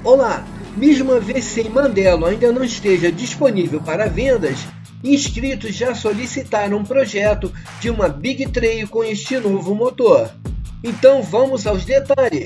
Olá! Mesmo a V100 Mandelo ainda não esteja disponível para vendas, inscritos já solicitaram um projeto de uma Big Trail com este novo motor. Então vamos aos detalhes.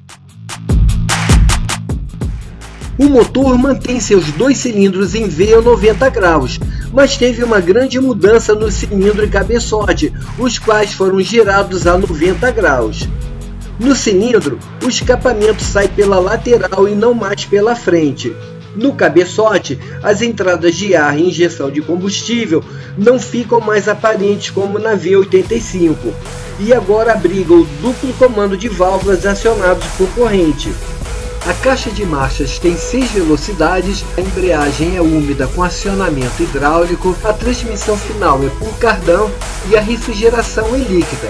O motor mantém seus dois cilindros em V a 90 graus, mas teve uma grande mudança no cilindro e cabeçote, os quais foram girados a 90 graus. No cilindro, o escapamento sai pela lateral e não mais pela frente. No cabeçote, as entradas de ar e injeção de combustível não ficam mais aparentes como na V85, e agora abriga o duplo comando de válvulas acionados por corrente. A caixa de marchas tem 6 velocidades, a embreagem é úmida com acionamento hidráulico, a transmissão final é por cardão e a refrigeração é líquida.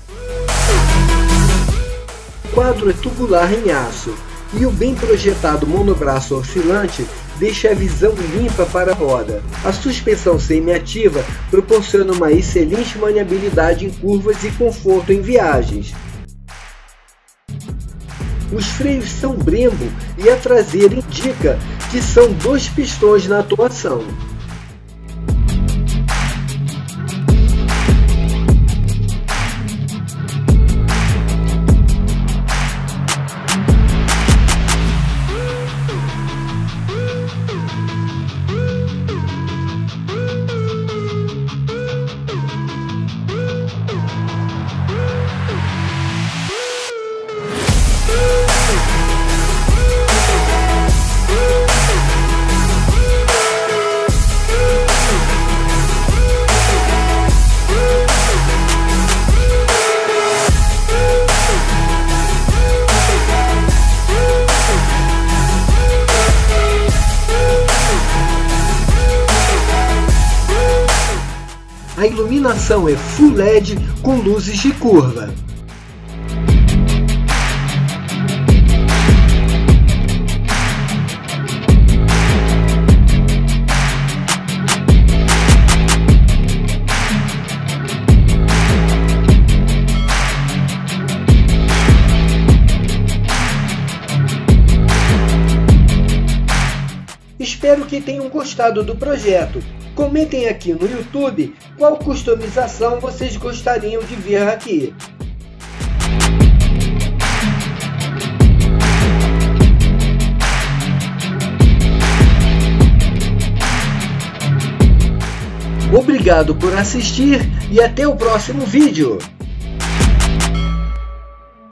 O quadro é tubular em aço e o bem projetado monobraço oscilante deixa a visão limpa para a roda. A suspensão semi-ativa proporciona uma excelente maniabilidade em curvas e conforto em viagens. Os freios são Brembo e a traseira indica que são 2 pistões na atuação. A iluminação é Full LED com luzes de curva. Espero que tenham gostado do projeto. Comentem aqui no YouTube qual customização vocês gostariam de ver aqui. Obrigado por assistir e até o próximo vídeo.